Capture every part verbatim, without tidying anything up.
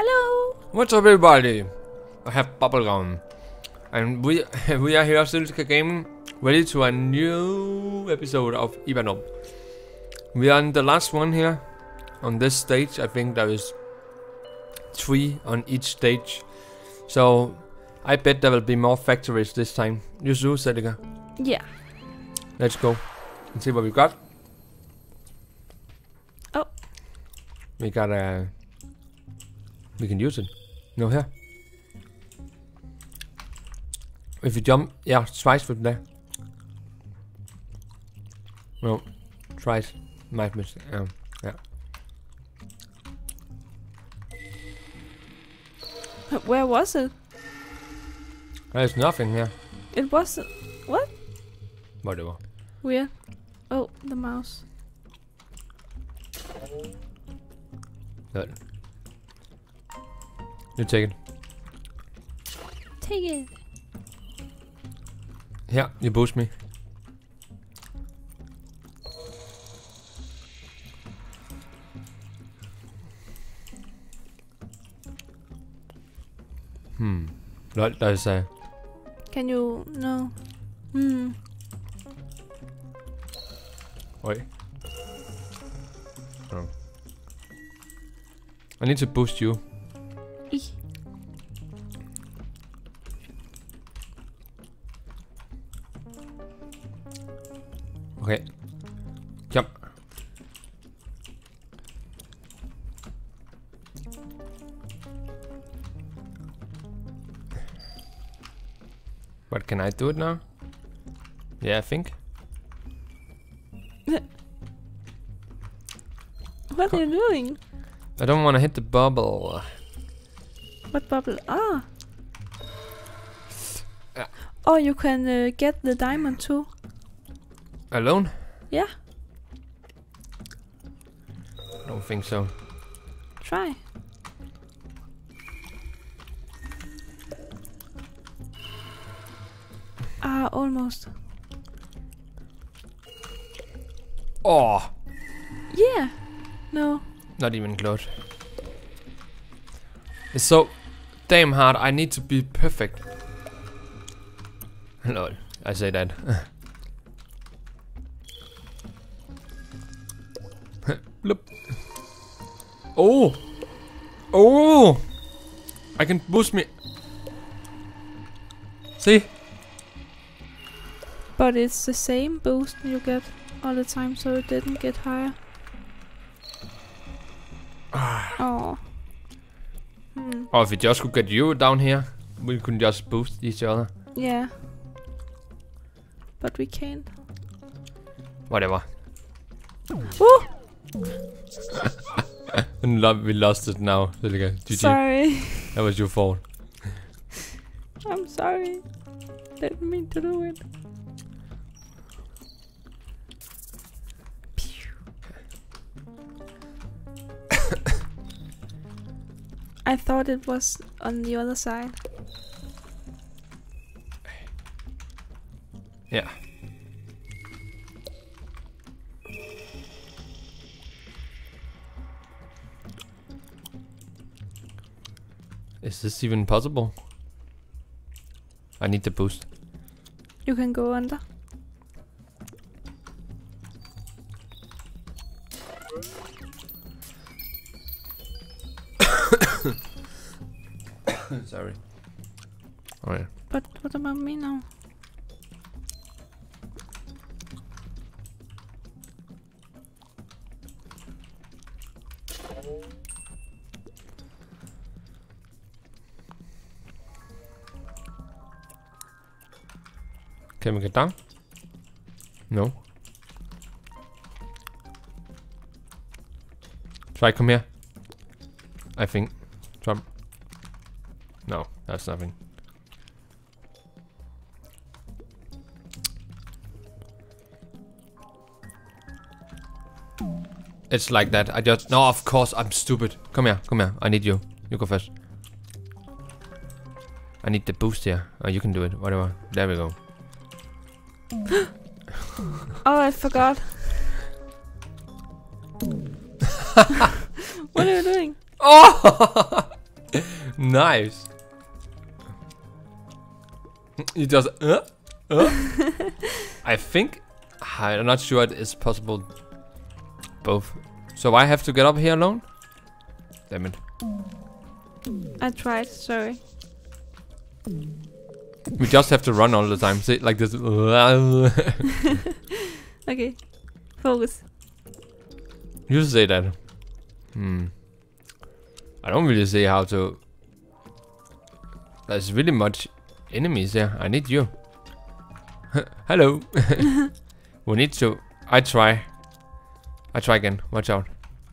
Hello. What's up, everybody? I have bubblegum, and we we are here, Celika Gaming, ready to a new episode of Ibb Obb. We are on the last one here on this stage. I think there is three on each stage, so I bet there will be more factories this time. You too, Celika? Yeah. Let's go and see what we got. Oh. We got a. We can use it. No, here. If you jump, yeah, twice with that. No, twice. Might miss. Um, yeah. Where was it? There's nothing here. It wasn't. What? Whatever. Weird. Oh, the mouse. Good. You take it. Take it. Yeah, you boost me. Hmm. What does say? Can you no? Hmm. Wait. Oh. I need to boost you. Eek. Okay. Jump. What, can I do it now? Yeah, I think. What are you doing? I don't want to hit the bubble. What bubble? Ah. Yeah. Oh, you can uh, get the diamond too. Alone? Yeah. I don't think so. Try. Ah, almost. Oh! Yeah. No. Not even close. It's so damn hard. I need to be perfect. Lol, I say that. Bloop. Oh! Oh! I can boost me. See? But it's the same boost you get all the time, so it didn't get higher. Oh. Hmm. Oh, if we just could get you down here, we could just boost each other. Yeah. But we can't. Whatever. Ooh! And love, we lost it now. Celika. G G. Sorry. That was your fault. I'm sorry. Didn't mean to do it. I thought it was on the other side. Yeah. Is this even possible? I need the boost. You can go under. Sorry. Oh yeah. But what about me now? Can we get down? No. Try come here. I think. Jump. No, that's nothing. It's like that. I just no. Of course, I'm stupid. Come here. Come here. I need you. You go first. I need the boost here. Oh, you can do it. Whatever. There we go. Oh, I forgot. What are you doing? Oh! Nice. You just uh, uh. I think I'm not sure it is possible both. So I have to get up here alone? Damn it. I tried, sorry. We just have to run all the time. See, like this. Okay. Focus. You say that. Hmm. I don't really see how to. There's really much enemies there. I need you. Hello. We need to. I try. I try again. Watch out.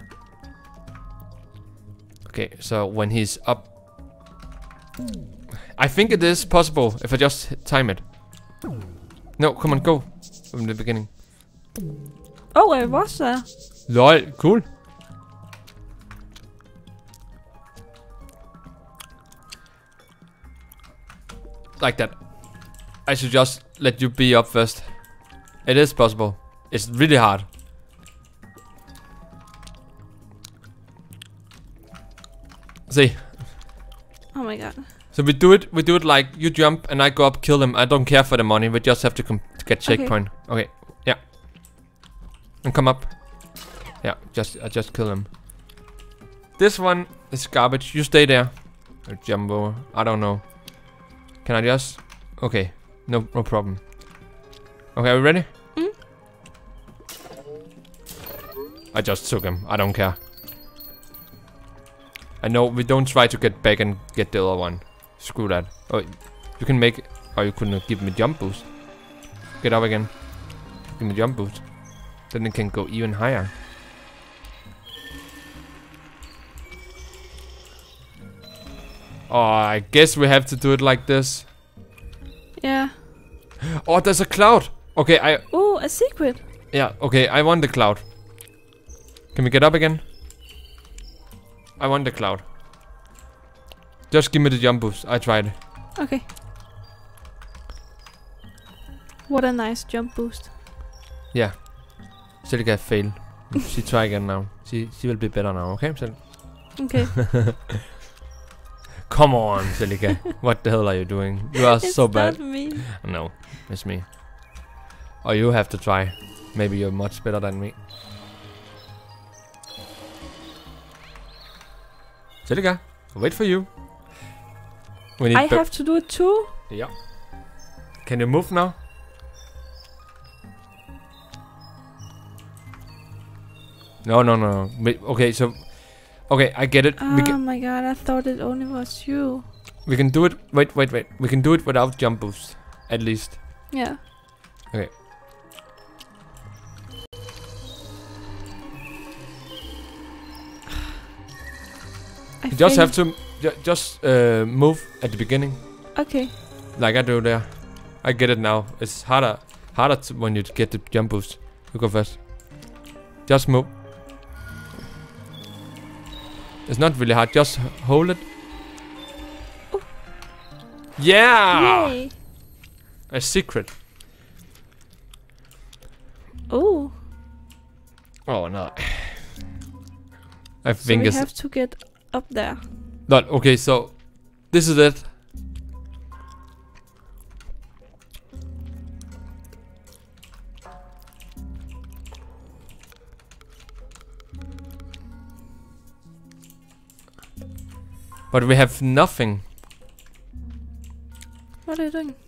Okay, so when he's up. I think it is possible if I just time it. No, come on, go. From the beginning. Oh, I was there. Lol, cool. Like that. I should just let you be up first. It is possible. It's really hard. See. Oh my god. So we do it. We do it like you jump and I go up, kill them. I don't care for the money. We just have to com to get checkpoint. Okay. okay. Yeah. And come up. Yeah. Just I just kill him. This one is garbage. You stay there. Or jump over. I don't know. Can I just? Okay. No. No problem. Okay. Are we ready? Mm. I just took him. I don't care. I know we don't try to get back and get the other one. Screw that. Oh, you can make. Oh, you couldn't give me jump boost. Get up again. Give me jump boost. Then it can go even higher. Oh, I guess we have to do it like this. Yeah. Oh, there's a cloud. Okay, I. Oh, a secret. Yeah. Okay, I want the cloud. Can we get up again? I want the cloud. Just give me the jump boost. I tried. Okay. What a nice jump boost. Yeah. Celika failed. She try again now. She she will be better now. Okay, Celika? Okay. Come on, Celika. What the hell are you doing? You are It's so bad. It's not me. No, it's me. Oh, you have to try. Maybe you're much better than me. Celika, wait for you. We need I have to do it too? Yeah. Can you move now? No, no, no. no. Wait, okay, so... Okay, I get it. We Oh can, my god, I thought it only was you. we can do it... Wait, wait, wait. We can do it without jump boost. At least. Yeah. Okay. I You just think- have to... Ju just uh, move at the beginning. Okay. Like I do there. I get it now. It's harder harder to when you get the jump boost. You go first. Just move. It's not really hard. Just h- hold it. Oh. Yeah! Yay. A secret. Oh. Oh no. I So think we it's have to get up there. not okay. So this is it. But we have nothing. What are you doing?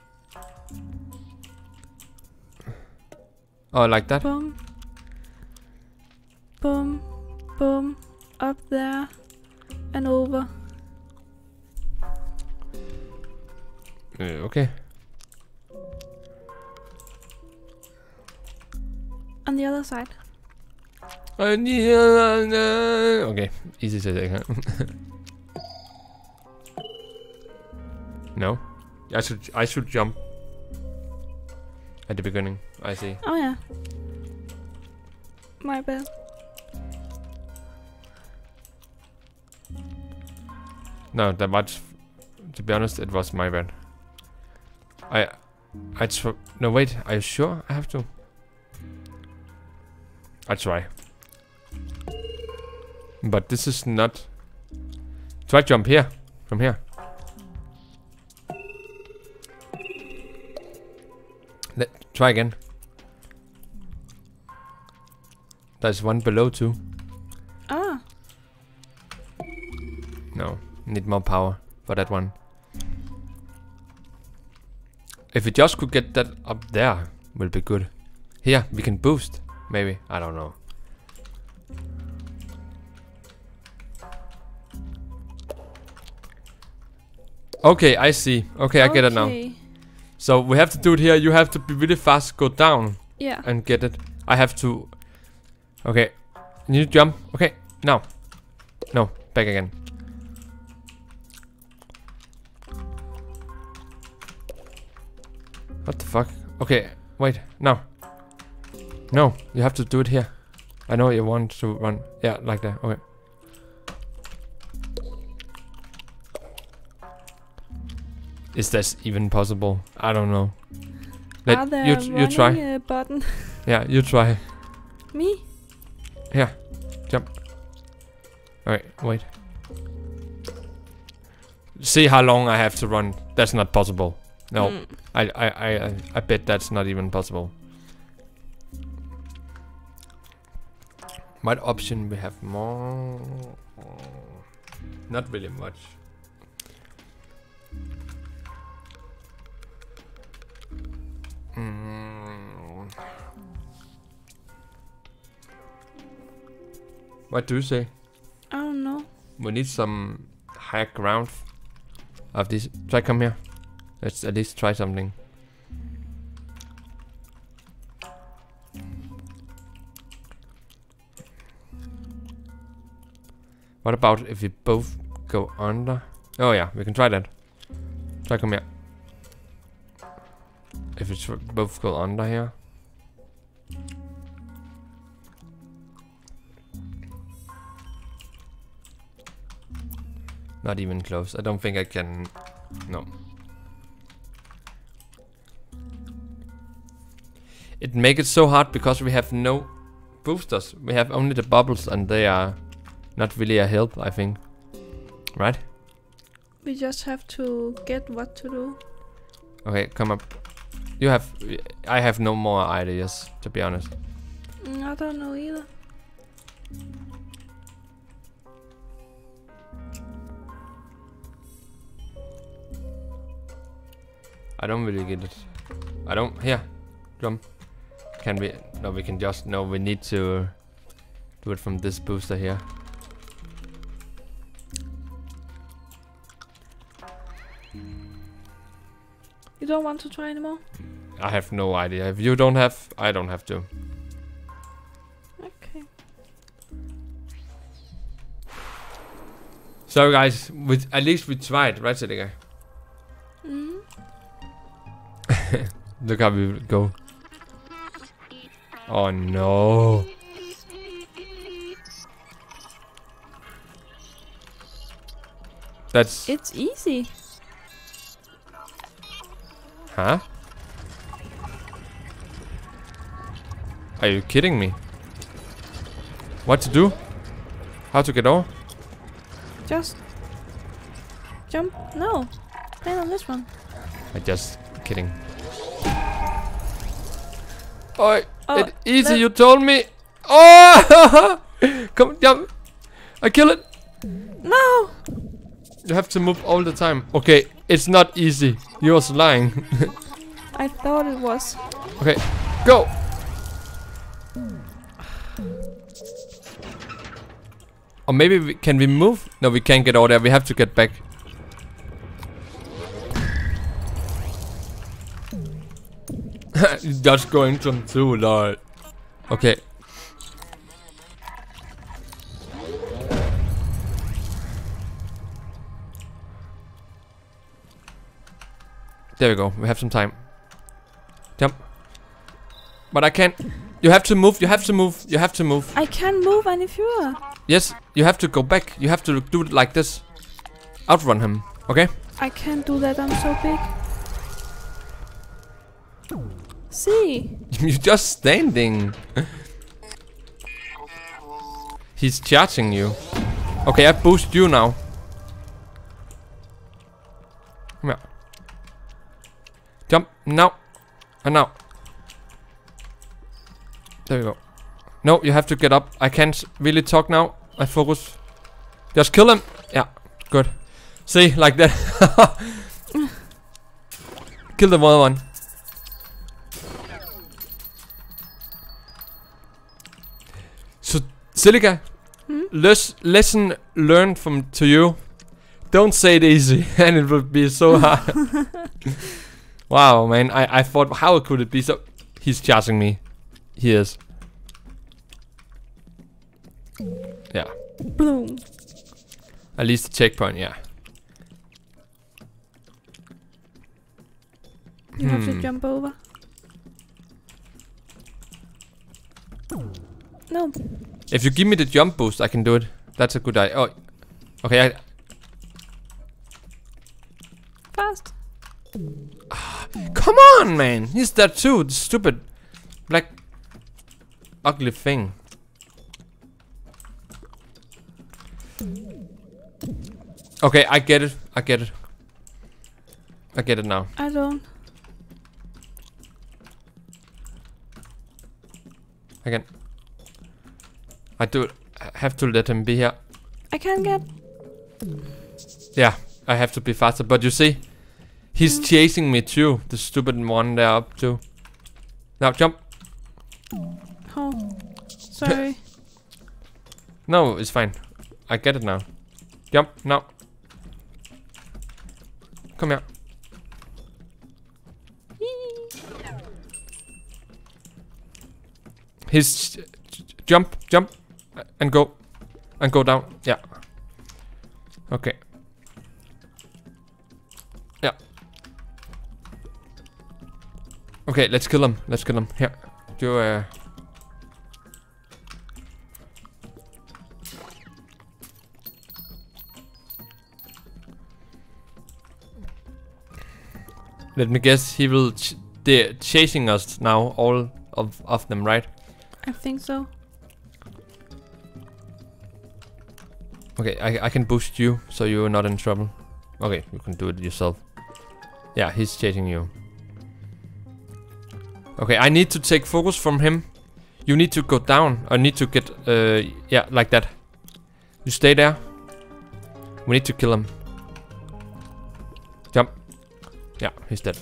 Oh, like that? Boom. Boom. Boom. Up there. And over. Uh, okay. On the other side. Okay, easy to take, huh? No, I should I should jump at the beginning. I see. Oh yeah. My bad. No, that much. To be honest, it was my bad. I, I tr no wait. Are you sure I have to? I try. But this is not. Try jump here. From here. Let try again. There's one below too. Ah. No, need more power for that one. If we just could get that up there, will be good. Here, we can boost. Maybe, I don't know. Okay, I see. Okay, I get it now. So we have to do it here. You have to be really fast, go down. Yeah. And get it. I have to. Okay. You need to jump. Okay, now. No, back again. What the fuck? Okay, wait, no. No, you have to do it here. I know you want to run. Yeah, like that. Okay. Is this even possible? I don't know. Let Are there you a you try. running, uh, button? Yeah, you try. Me? Here, jump. Alright, wait. See how long I have to run. That's not possible. No, mm. I, I, I, I bet that's not even possible. What option we have more? Not really much. Mm. What do you say? I don't know. We need some high ground of this. Try come here. Let's at least try something. What about if we both go under? Oh yeah, we can try that. Try come here. If we tr both go under here. Not even close. I don't think I can. No. It makes it so hard because we have no boosters. We have only the bubbles and they are not really a help, I think. Right? We just have to get what to do. Okay, come up. You have... I have no more ideas, to be honest. Mm, I don't know either. I don't really get it. I don't... Here. Jump. Can we... No, we can just... No, we need to do it from this booster here. You don't want to try anymore? I have no idea. If you don't have, I don't have to. Okay. So guys, with at least we tried, right, Celika? Mm. Look how we go. Oh no. That's... It's easy. Huh? Are you kidding me? What to do? How to get over? Just jump. No, land on this one. I'm just kidding. Oh, Oh, it's easy. let- You told me. Oh, come jump. I kill it. No. You have to move all the time. Okay, it's not easy. You're lying. I thought it was. Okay, go. Or maybe we, can we move? No, we can't get over there. We have to get back. Just going from two, lol. Okay. There we go. We have some time. Jump. But I can't. You have to move. You have to move. You have to move. I can't move any further. Yes, you have to go back. You have to do it like this. Outrun him. Okay? I can't do that. I'm so big. See? You're just standing. He's charging you. Okay, I boost you now. Come here. Jump now. And now. There you go. No, you have to get up. I can't really talk now. I focus. Just kill him. Yeah, good. See, like that. Kill the other one. So, Celika, hmm? les lesson learned from to you. Don't say it easy, and it will be so hard. Wow, man. I, I thought, how could it be so... He's charging me. He is. Yeah. Boom. At least the checkpoint, yeah. You have to Hmm. jump over. No. If you give me the jump boost, I can do it. That's a good idea. Oh, okay. I, Fast. come on, man. He's that too. The stupid, black, ugly thing. Okay, I get it. I get it. I get it now. I don't. I can. I do. I have to let him be here. I can't get. Yeah, I have to be faster. But you see, he's Mm. chasing me too. The stupid one there up too. Now jump. Oh. Sorry. No, it's fine. I get it now. Jump now. Come here. His jump, jump, and go, and go down. Yeah. Okay. Yeah. Okay, let's kill him. Let's kill him. Here. You uh. Let me guess. He will. Ch they're chasing us now. All of of them, right? I think so. Okay, I, I can boost you, so you're not in trouble. Okay, you can do it yourself. Yeah, he's chasing you. Okay, I need to take focus from him. You need to go down. I need to get, uh, yeah, like that. You stay there. We need to kill him. Jump. Yeah, he's dead.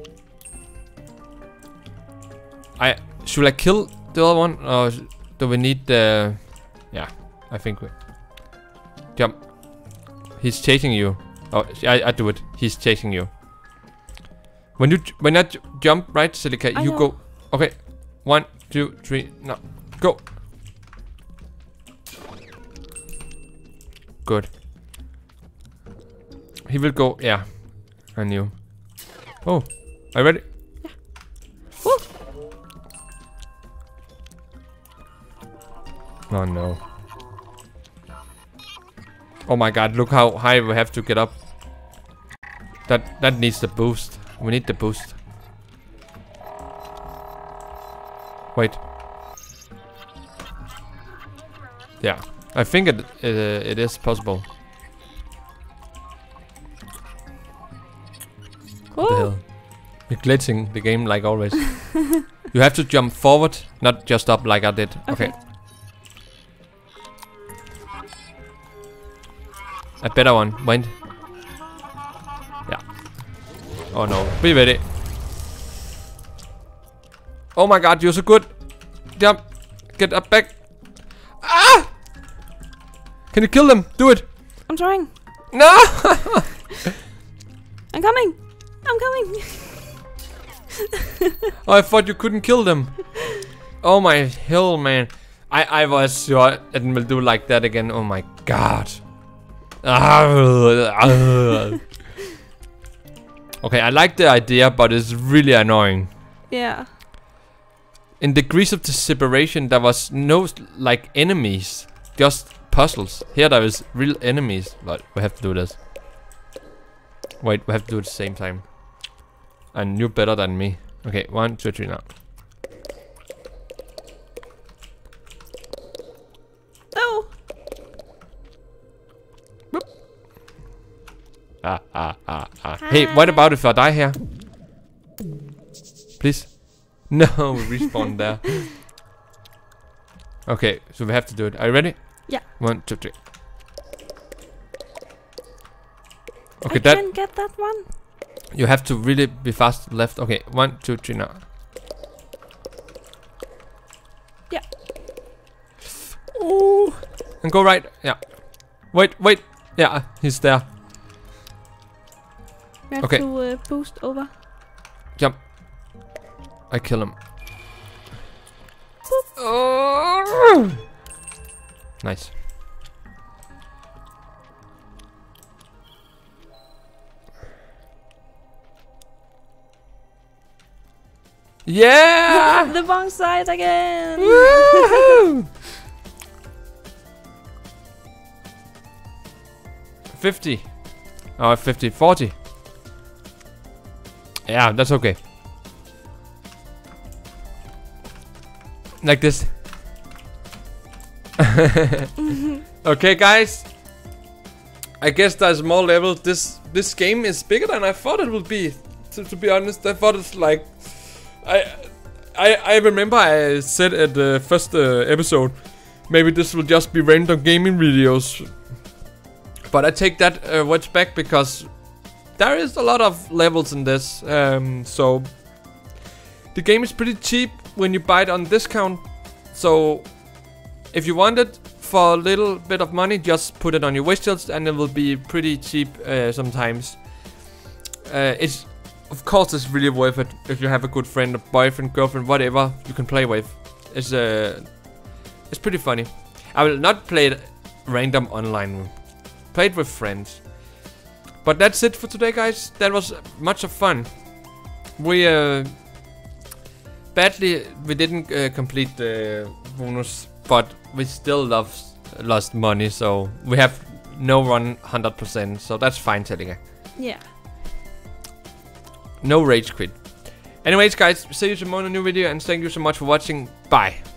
I should I kill the other one, or do we need the? Yeah, I think we. Jump. He's chasing you. Oh, I I do it. He's chasing you. When you when I j jump, right, Celika, I you know. go. Okay, one, two, three, now go. Good. He will go. Yeah, I knew. Oh, are you ready? Yeah. Woo. Oh no. Oh my god, look how high we have to get up. That that needs the boost. We need the boost. Wait. Yeah, I think it uh, it is possible. What the Woo. hell? You're glitching the game like always. You have to jump forward, not just up like I did. Okay. Okay. A better one. Wind. Yeah. Oh no. Be ready. Oh my god, you're so good. Jump. Get up back. Ah! Can you kill them? Do it. I'm trying. No! I'm coming. I'm coming. Oh, I thought you couldn't kill them. Oh my hell, man. I, I was sure it will do like that again. Oh my god. Okay, I like the idea, but it's really annoying. Yeah. In Degrees of the Separation, there was no like enemies, just puzzles. Here there is real enemies, but we have to do this. Wait, we have to do it at the same time. And you're better than me. Okay, one, two, three now. Oh. Hey, what about if I die here? Please? No, we respawn there. Okay, so we have to do it. Are you ready? Yeah. One, two, three. Okay, I that can get that one. you have to really be fast left. Okay, one, two, three now. Yeah. Ooh. And go right. Yeah. Wait, wait. Yeah, he's there. We have Okay. to uh, boost over. Jump. I kill him. Oh. Nice. Yeah! The wrong side again. Woohoo! fifty. Oh, fifty, forty. Yeah, that's okay. Like this. Okay, guys. I guess there's more levels. This this game is bigger than I thought it would be. To, to be honest, I thought it's like I I I remember I said at the first uh, episode, maybe this will just be random gaming videos. But I take that uh, words back because there is a lot of levels in this. Um, so the game is pretty cheap when you buy it on discount. So if you want it for a little bit of money, just put it on your wish list and it will be pretty cheap uh, sometimes. Uh, it's of course it's really worth it if you have a good friend, a boyfriend, girlfriend, whatever you can play with. It's uh, it's pretty funny. I will not play it random online. Play it with friends. But that's it for today, guys. That was much of fun. We uh, badly we didn't uh, complete the bonus, but we still love lost money, so we have no run one hundred percent. So that's fine, Celika. Yeah. No rage quit. Anyways, guys, see you tomorrow in a new video, and thank you so much for watching. Bye.